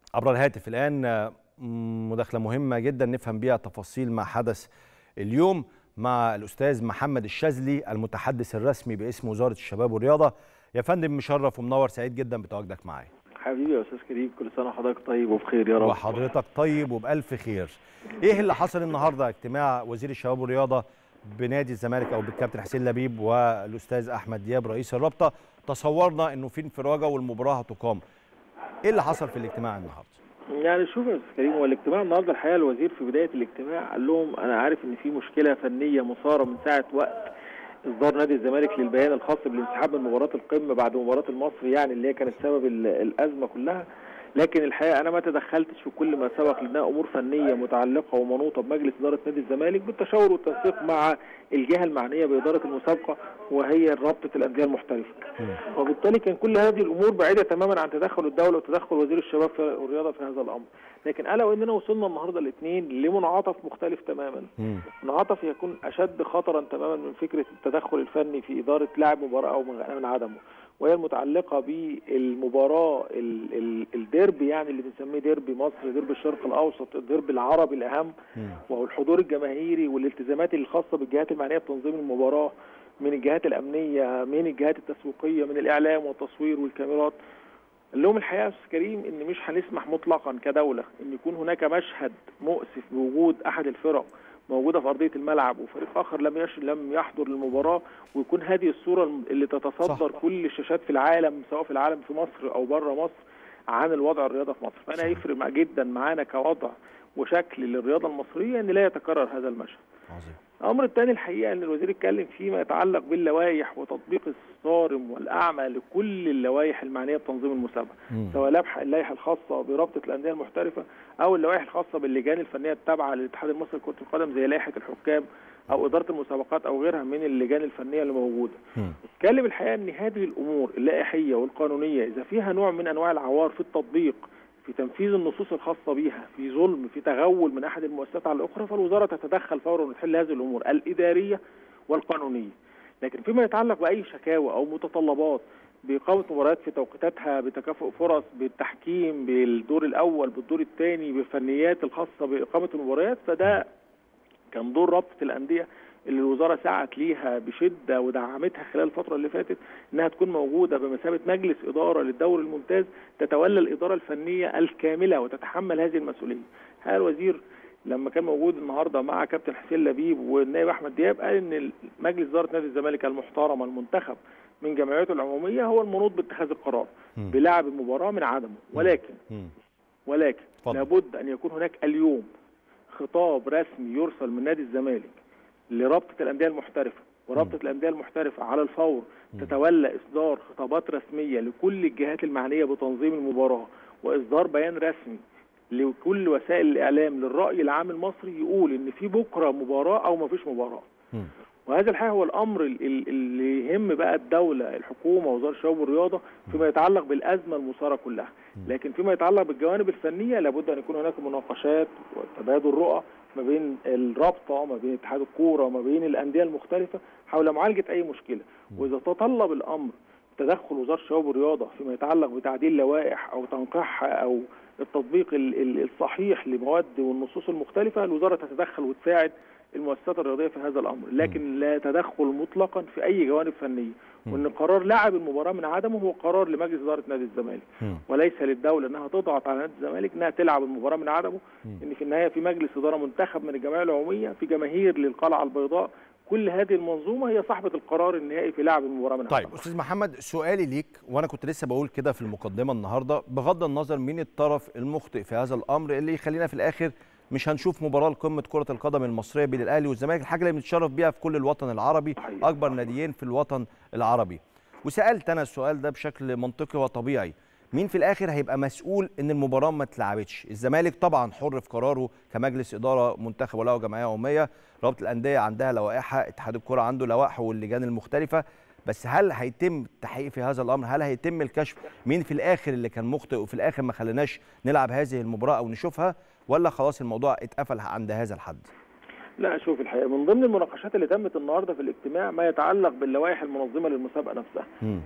عبر الهاتف الآن مداخلة مهمة جدا نفهم بيها تفاصيل ما حدث اليوم مع الأستاذ محمد الشاذلي المتحدث الرسمي باسم وزارة الشباب والرياضة. يا فندم مشرف ومنور، سعيد جدا بتواجدك معايا. حبيبي يا أستاذ كريم، كل سنة وحضرتك طيب وبخير يا رب. وحضرتك طيب وبألف خير. إيه اللي حصل النهاردة اجتماع وزير الشباب والرياضة بنادي الزمالك أو بالكابتن حسين لبيب والأستاذ أحمد دياب رئيس الرابطة؟ تصورنا إنه في انفراجة والمباراة هتقام. إيه اللي حصل في الاجتماع النهاردة؟ يعني شوف يا أستاذ كريم، هو الاجتماع النهارده الحقيقة الوزير في بداية الاجتماع قال لهم أنا عارف إن في مشكلة فنية مثارة من ساعة وقت إصدار نادي الزمالك للبيان الخاص بالانسحاب من مباراة القمة بعد مباراة المصري، يعني اللي هي كانت سبب الأزمة كلها. لكن الحقيقه انا ما تدخلتش في كل ما سبق، لانها امور فنيه متعلقه ومنوطه بمجلس اداره نادي الزمالك بالتشاور والتنسيق مع الجهه المعنيه باداره المسابقه وهي رابطه الانديه المحترفه. وبالتالي كان كل هذه الامور بعيده تماما عن تدخل الدوله وتدخل وزير الشباب والرياضه في هذا الامر. لكن الا واننا وصلنا النهارده الاثنين لمنعطف مختلف تماما. منعطف يكون اشد خطرا تماما من فكره التدخل الفني في اداره لاعب مباراه او من عدمه، وهي المتعلقه بالمباراه الديربي، يعني اللي بنسميه ديربي مصر، ديربي الشرق الاوسط، الديربي العربي الاهم، وهو الحضور الجماهيري والالتزامات الخاصه بالجهات المعنيه بتنظيم المباراه، من الجهات الامنيه، من الجهات التسويقيه، من الاعلام والتصوير والكاميرات. قال لهم الحقيقه يا استاذ كريم ان مش هنسمح مطلقا كدوله ان يكون هناك مشهد مؤسف بوجود احد الفرق موجوده في ارضيه الملعب وفريق اخر لم يحضر المباراه، ويكون هذه الصوره اللي تتصدر كل الشاشات في العالم، سواء في العالم في مصر او بره مصر، عن الوضع الرياضه في مصر. فانا هيفرق جدا معانا كوضع وشكل للرياضه المصريه ان لا يتكرر هذا المشهد. عظيم. الامر الثاني الحقيقه ان الوزير اتكلم فيما يتعلق باللوائح وتطبيق الصارم والاعمى لكل اللوائح المعنيه بتنظيم المسابقه، سواء اللائحه الخاصه برابطه الانديه المحترفه او اللوائح الخاصه باللجان الفنيه التابعه للاتحاد المصري لكره القدم زي لائحه الحكام او اداره المسابقات او غيرها من اللجان الفنيه اللي موجوده. اتكلم الحقيقه ان هذه الامور اللائحيه والقانونيه اذا فيها نوع من انواع العوار في التطبيق، في تنفيذ النصوص الخاصة بها، في ظلم، في تغول من أحد المؤسسات على الأخرى، فالوزارة تتدخل فورا وتحل هذه الأمور الإدارية والقانونية. لكن فيما يتعلق بأي شكاوى أو متطلبات بإقامة مباريات في توقيتاتها، بتكافؤ فرص، بالتحكيم، بالدور الأول، بالدور الثاني، بالفنيات الخاصة بإقامة المباريات، فده كان دور رابطة الأندية اللي الوزارة سعت ليها بشدة ودعمتها خلال الفترة اللي فاتت، انها تكون موجودة بمثابة مجلس إدارة للدوري الممتاز تتولى الإدارة الفنية الكاملة وتتحمل هذه المسؤولية. هذا الوزير لما كان موجود النهارده مع كابتن حسين لبيب والنائب أحمد دياب قال ان مجلس إدارة نادي الزمالك المحترم المنتخب من جمعيته العمومية هو المنوط باتخاذ القرار بلعب المباراة من عدمه، ولكن لابد أن يكون هناك اليوم خطاب رسمي يرسل من نادي الزمالك لرابطة الأندية المحترفة، ورابطة الأندية المحترفة على الفور تتولى إصدار خطابات رسمية لكل الجهات المعنية بتنظيم المباراة، وإصدار بيان رسمي لكل وسائل الإعلام للرأي العام المصري يقول إن في بكرة مباراة أو ما فيش مباراة. وهذا الحقيقة هو الأمر اللي يهم بقى الدولة، الحكومة، وزارة الشباب والرياضة فيما يتعلق بالأزمة المثارة كلها. لكن فيما يتعلق بالجوانب الفنية لابد أن يكون هناك مناقشات وتبادل رؤى ما بين الرابطة، ما بين اتحاد الكورة، ما بين الأندية المختلفة حول معالجة أي مشكلة. وإذا تطلب الأمر تدخل وزارة الشباب والرياضة فيما يتعلق بتعديل لوائح أو تنقيحها أو التطبيق الصحيح لمواد والنصوص المختلفة، الوزارة تتدخل وتساعد المؤسسات الرياضية في هذا الأمر، لكن لا تدخل مطلقا في أي جوانب فنية. وأن قرار لعب المباراة من عدمه هو قرار لمجلس إدارة نادي الزمالك، وليس للدولة أنها تضغط على نادي الزمالك أنها تلعب المباراة من عدمه. إن في النهاية في مجلس إدارة منتخب من الجمعية العمومية، في جماهير للقلعة البيضاء، كل هذه المنظومة هي صاحبة القرار النهائي في لعب المباراة من عدمه. طيب أستاذ محمد، سؤالي ليك، وأنا كنت لسه بقول كده في المقدمة النهاردة، بغض النظر مين الطرف المخطئ في هذا الأمر اللي يخلينا في الآخر مش هنشوف مباراة لقمة كرة القدم المصرية بين الأهلي والزمالك، الحاجة اللي بنتشرف بيها في كل الوطن العربي، أكبر ناديين في الوطن العربي. وسألت أنا السؤال ده بشكل منطقي وطبيعي، مين في الآخر هيبقى مسؤول إن المباراة ما اتلعبتش؟ الزمالك طبعا حر في قراره كمجلس إدارة منتخب ولا جمعية عمومية، رابطة الأندية عندها لوائحها، اتحاد الكرة عنده لوائحه واللجان المختلفة، بس هل هيتم التحقيق في هذا الأمر؟ هل هيتم الكشف مين في الآخر اللي كان مخطئ وفي الآخر ما خليناش نلعب هذه المباراة أو نشوفها، ولا خلاص الموضوع اتقفل عند هذا الحد؟ لا، شوف الحقيقة من ضمن المناقشات اللي تمت النهارده في الاجتماع ما يتعلق باللوائح المنظمة للمسابقة نفسها.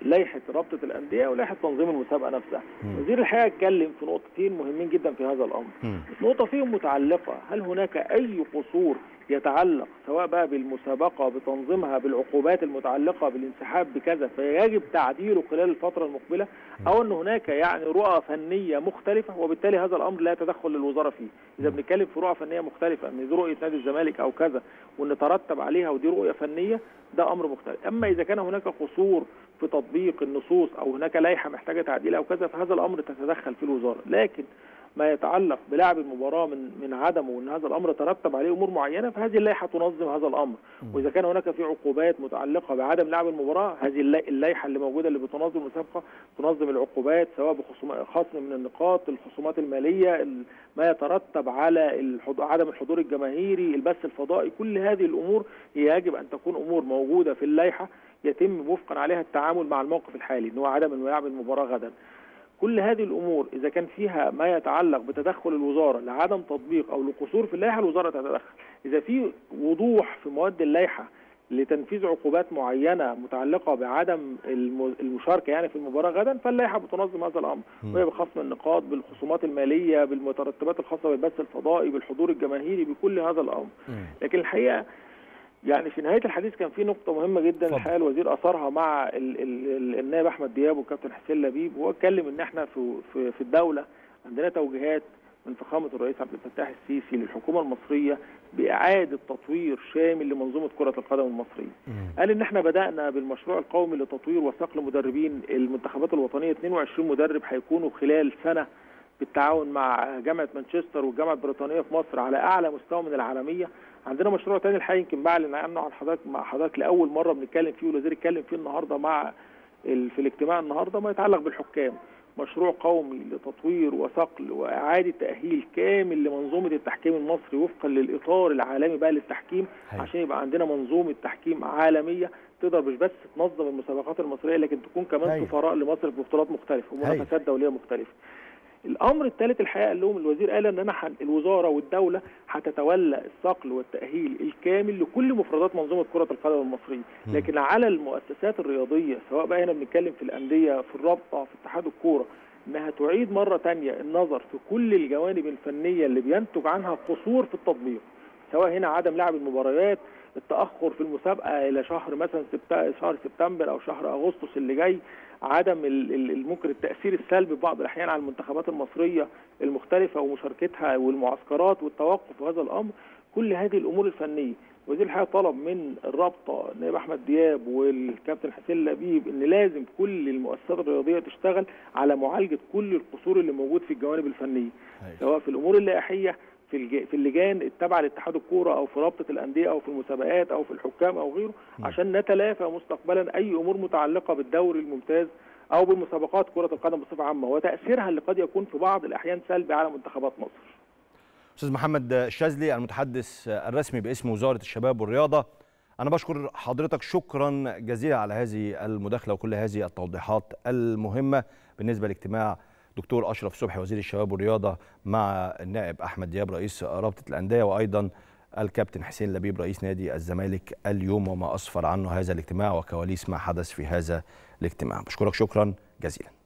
لائحه رابطه الانديه ولائحه تنظيم المسابقه نفسها. وزير الحقيقه اتكلم في نقطتين مهمين جدا في هذا الامر. نقطه فيهم متعلقه هل هناك اي قصور يتعلق سواء بقى بالمسابقه بتنظيمها بالعقوبات المتعلقه بالانسحاب بكذا فيجب تعديله خلال الفتره المقبله، او ان هناك يعني رؤى فنيه مختلفه وبالتالي هذا الامر لا يتدخل للوزاره فيه. اذا بنتكلم في رؤى فنيه مختلفه ان دي رؤيه نادي الزمالك او كذا وان ترتب عليها ودي رؤيه فنيه ده امر مختلف. اما اذا كان هناك قصور في تطبيق النصوص او هناك لائحه محتاجه تعديل او كذا فهذا الامر تتدخل فيه الوزاره. لكن ما يتعلق بلعب المباراه من عدمه وان هذا الامر ترتب عليه امور معينه فهذه اللائحه تنظم هذا الامر. واذا كان هناك في عقوبات متعلقه بعدم لعب المباراه هذه اللائحه اللي موجوده اللي بتنظم المسابقه تنظم العقوبات سواء بخصم من النقاط، الخصومات الماليه، ما يترتب على عدم الحضور الجماهيري، البث الفضائي، كل هذه الامور هي يجب ان تكون امور موجوده في اللائحه يتم وفقا عليها التعامل مع الموقف الحالي ان هو عدم لعب المباراه غدا. كل هذه الامور اذا كان فيها ما يتعلق بتدخل الوزاره لعدم تطبيق او لقصور في اللائحه الوزاره تتدخل. اذا في وضوح في مواد اللائحه لتنفيذ عقوبات معينه متعلقه بعدم المشاركه يعني في المباراه غدا فاللائحه بتنظم هذا الامر وهي بخصم النقاط بالخصومات الماليه بالمترتبات الخاصه بالبث الفضائي بالحضور الجماهيري بكل هذا الامر. لكن الحقيقه يعني في نهايه الحديث كان في نقطه مهمه جدا الحقيقه الوزير اثرها مع النائب احمد دياب والكابتن حسين لبيب، وهو اتكلم ان احنا في الدوله عندنا توجيهات من فخامه الرئيس عبد الفتاح السيسي للحكومه المصريه باعاده تطوير شامل لمنظومه كره القدم المصريه. قال ان احنا بدانا بالمشروع القومي لتطوير وصقل مدربين المنتخبات الوطنيه 22 مدرب هيكونوا خلال سنه بالتعاون مع جامعه مانشستر والجامعه البريطانيه في مصر على اعلى مستوى من العالميه. عندنا مشروع ثاني الحقيقه يمكن بعلن عنه عن حضرتك لاول مره بنتكلم فيه والوزير اتكلم فيه النهارده في الاجتماع النهارده ما يتعلق بالحكام. مشروع قومي لتطوير وصقل واعاده تاهيل كامل لمنظومه التحكيم المصري وفقا للاطار العالمي بقى للتحكيم عشان يبقى عندنا منظومه تحكيم عالميه تقدر مش بس تنظم المسابقات المصريه لكن تكون كمان سفراء لمصر في بطولات مختلفه ومنافسات دوليه مختلفه. الامر الثالث الحقيقه قال لهم الوزير قال ان الوزاره والدوله هتتولى الصقل والتاهيل الكامل لكل مفردات منظومه كره القدم المصريه، لكن على المؤسسات الرياضيه سواء بقى هنا بنتكلم في الانديه في الرابطه في اتحاد الكوره انها تعيد مره ثانيه النظر في كل الجوانب الفنيه اللي بينتج عنها قصور في التطبيق، سواء هنا عدم لعب المباريات، التاخر في المسابقه الى شهر مثلا شهر سبتمبر او شهر اغسطس اللي جاي، عدم ممكن التاثير السلبي ببعض الاحيان على المنتخبات المصريه المختلفه ومشاركتها والمعسكرات والتوقف في هذا الامر. كل هذه الامور الفنيه وزير الحقيقه طلب من الرابطه النائب احمد دياب والكابتن حسين لبيب ان لازم كل المؤسسات الرياضيه تشتغل على معالجه كل القصور اللي موجود في الجوانب الفنيه سواء في الامور اللائحيه في اللجان التابعه لاتحاد الكوره او في رابطه الانديه او في المسابقات او في الحكام او غيره عشان نتلافى مستقبلا اي امور متعلقه بالدوري الممتاز او بمسابقات كره القدم بصفه عامه وتاثيرها اللي قد يكون في بعض الاحيان سلبي على منتخبات مصر. استاذ محمد الشاذلي المتحدث الرسمي باسم وزاره الشباب والرياضه، انا بشكر حضرتك شكرا جزيلا على هذه المداخله وكل هذه التوضيحات المهمه بالنسبه لاجتماع دكتور اشرف صبحي وزير الشباب والرياضه مع النائب احمد دياب رئيس رابطه الانديه وايضا الكابتن حسين لبيب رئيس نادي الزمالك اليوم وما اسفر عنه هذا الاجتماع وكواليس ما حدث في هذا الاجتماع. بشكرك شكرا جزيلا.